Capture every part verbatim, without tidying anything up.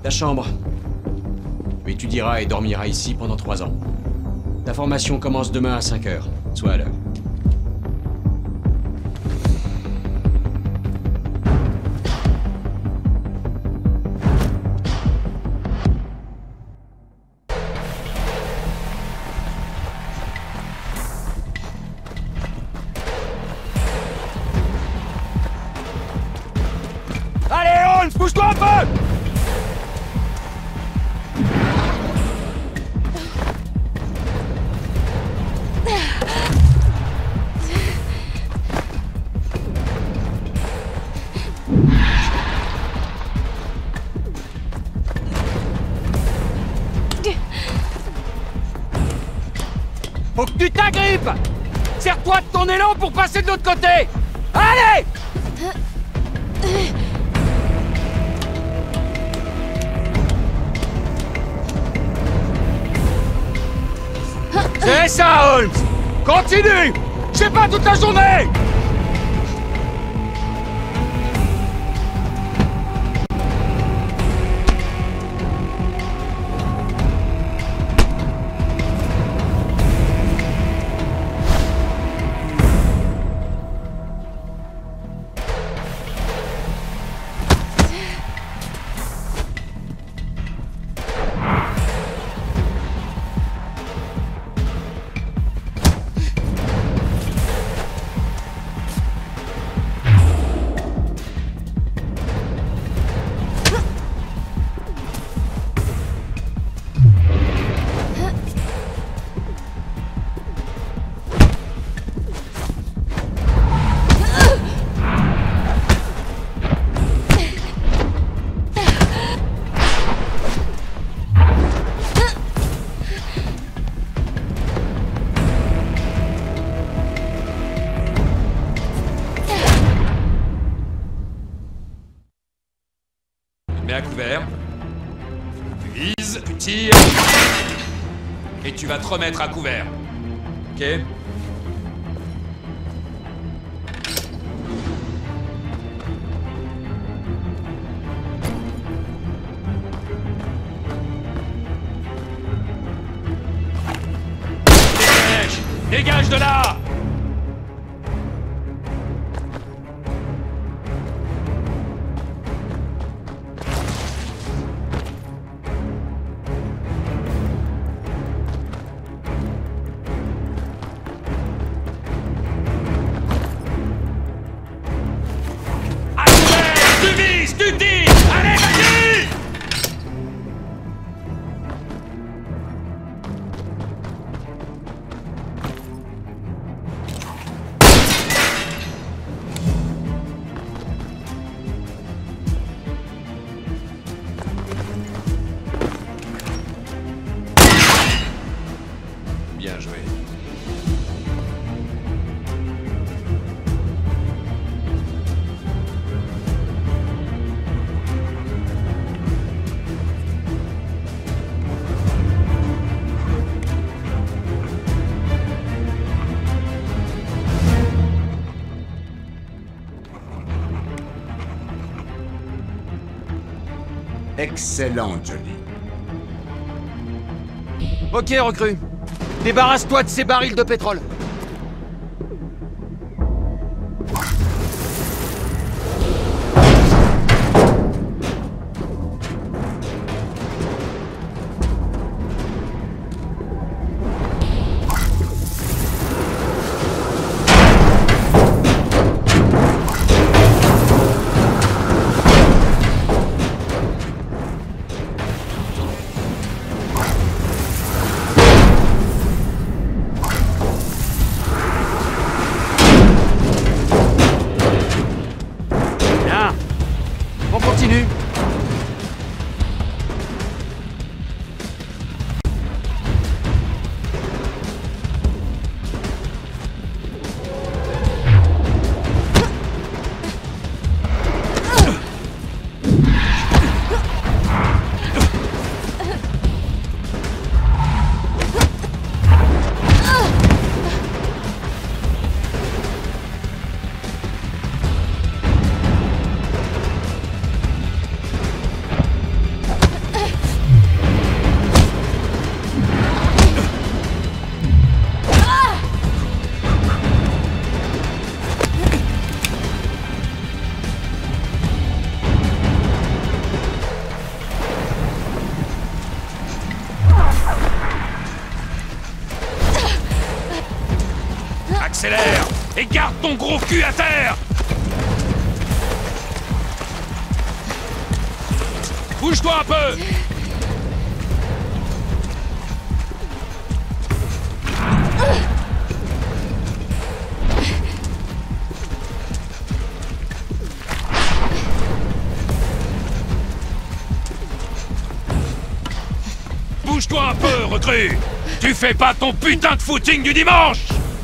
Ta chambre. Tu étudieras et dormiras ici pendant trois ans. Ta formation commence demain à cinq heures. Sois à l'heure. Allez, Holmes, bouge-toi un peu! Faut que tu t'agrippes! Serre-toi de ton élan pour passer de l'autre côté! Allez! C'est ça, Holmes! Continue! C'est pas toute la journée! Mets à couvert. Tu vises, tu tires. Et tu vas te remettre à couvert. Ok? Dégage! Dégage de là! Tu dis! Allez, vas-y! Bien joué. Excellent, Johnny. Ok, recrue. Débarrasse-toi de ces barils de pétrole. terre et garde ton gros cul à terre. Bouge-toi un peu. Bouge-toi un peu, recrue. Tu fais pas ton putain de footing du dimanche.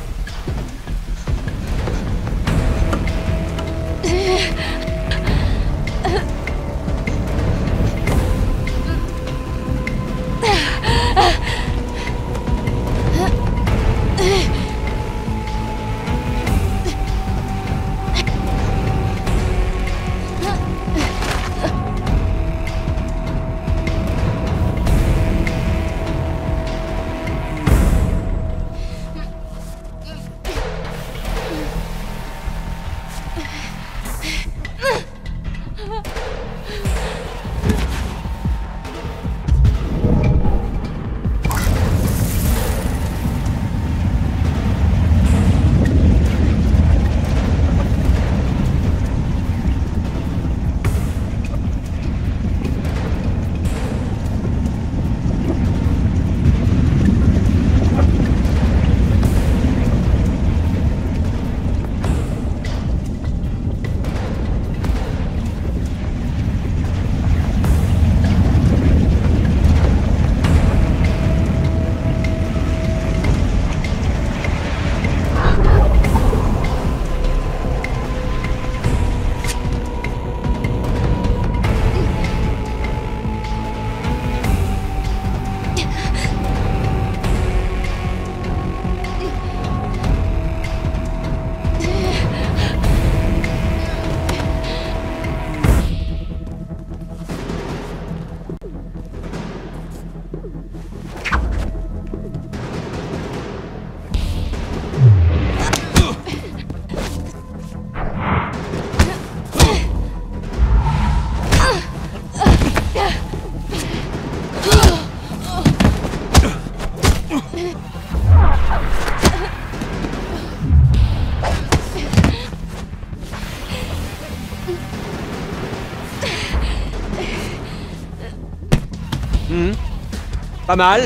Mmh. Pas mal.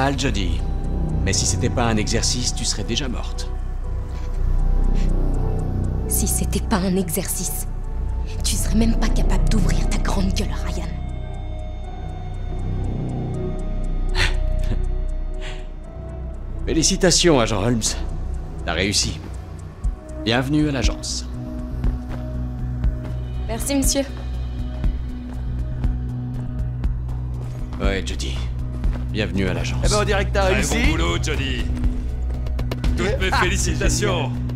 mal, Jodie. Mais si c'était pas un exercice, tu serais déjà morte. Si c'était pas un exercice, tu serais même pas capable d'ouvrir ta grande gueule, Ryan. Félicitations, agent Holmes. T'as réussi. Bienvenue à l'agence. Merci, monsieur. Ouais, Jodie. Bienvenue à l'agence. Eh ben on dirait que t'as Très réussi. bon boulot, Johnny. Toutes mes félicitations.